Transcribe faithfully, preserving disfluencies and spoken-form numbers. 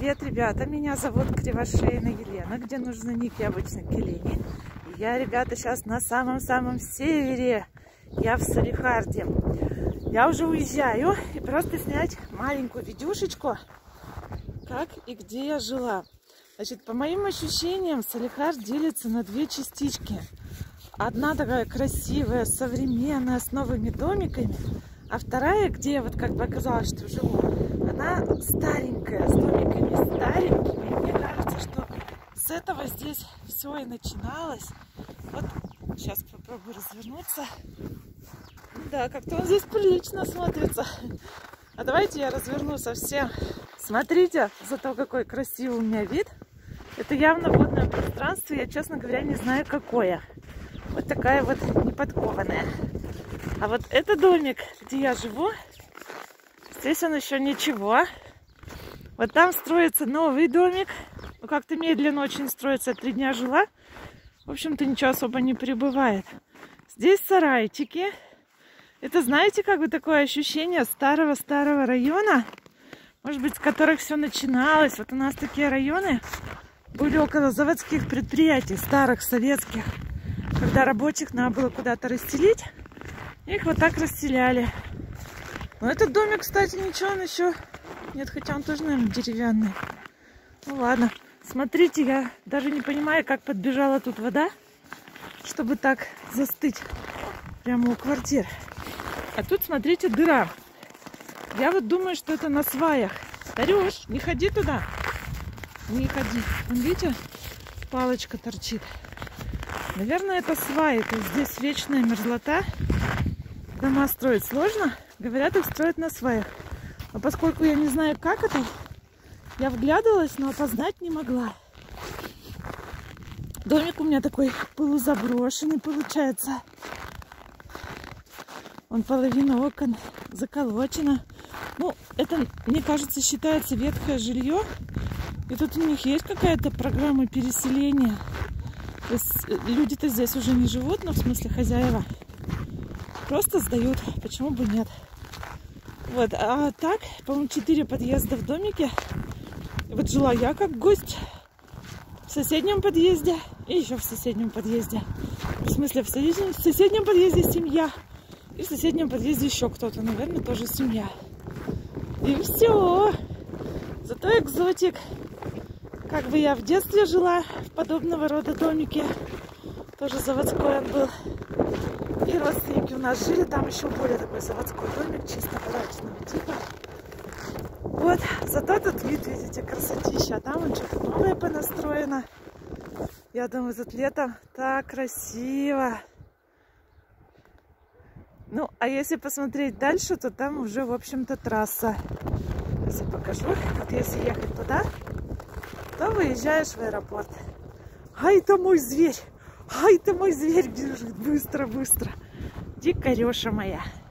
Привет, ребята! Меня зовут Кривошеина Елена, где нужно ник, я обычно Келени. И я, ребята, сейчас на самом-самом севере. Я в Салехарде. Я уже уезжаю и просто снять маленькую видюшечку, как и где я жила. Значит, по моим ощущениям, Салехард делится на две частички. Одна такая красивая, современная, с новыми домиками. А вторая, где я вот как бы оказалась, что живу, она старенькая, с домиками старенькими. И мне кажется, что с этого здесь все и начиналось. Вот сейчас попробую развернуться. Да, как-то он здесь прилично смотрится. А давайте я разверну совсем. Смотрите, зато какой красивый у меня вид. Это явно водное пространство. Я, честно говоря, не знаю, какое. Вот такая вот неподкованная. А вот это домик, где я живу, здесь он еще ничего. Вот там строится новый домик. Ну, как-то медленно очень строится. Три дня жила. В общем-то, ничего особо не прибывает. Здесь сарайчики. Это, знаете, как бы такое ощущение старого-старого района. Может быть, с которых все начиналось. Вот у нас такие районы были около заводских предприятий, старых, советских. Когда рабочих надо было куда-то расселить, их вот так расселяли. Но этот домик, кстати, ничего, он еще... Нет, хотя он тоже, наверное, деревянный. Ну ладно. Смотрите, я даже не понимаю, как подбежала тут вода, чтобы так застыть прямо у квартир. А тут, смотрите, дыра. Я вот думаю, что это на сваях. Дарюш, не ходи туда. Не ходи. Вон, видите, палочка торчит. Наверное, это сваи. То есть здесь вечная мерзлота. Дома строить сложно. Говорят, их строят на сваях. Но поскольку я не знаю, как это, я вглядывалась, но опознать не могла. Домик у меня такой полузаброшенный получается. Он половина окон заколочена. Ну, это, мне кажется, считается ветхое жилье. И тут у них есть какая-то программа переселения. То есть люди-то здесь уже не живут, но в смысле хозяева. Просто сдают. Почему бы нет? Вот, а так, по-моему, четыре подъезда в домике. И вот жила я как гость в соседнем подъезде и еще в соседнем подъезде. В смысле, в соседнем, в соседнем подъезде семья. И в соседнем подъезде еще кто-то, наверное, тоже семья. И все. Зато экзотик. Как бы я в детстве жила в подобного рода домике. Тоже заводской он был. И родственники у нас жили. Там еще более такой заводской домик, чисто барачного типа. Вот. Зато тут вид, видите, красотища. А там он что-то новое понастроено. Я думаю, тут летом так красиво. Ну, а если посмотреть дальше, то там уже, в общем-то, трасса. Если покажу. Вот если ехать туда, то выезжаешь в аэропорт. Ай, это мой зверь! Ай, это мой зверь бежит! Быстро, быстро! Дикареша моя!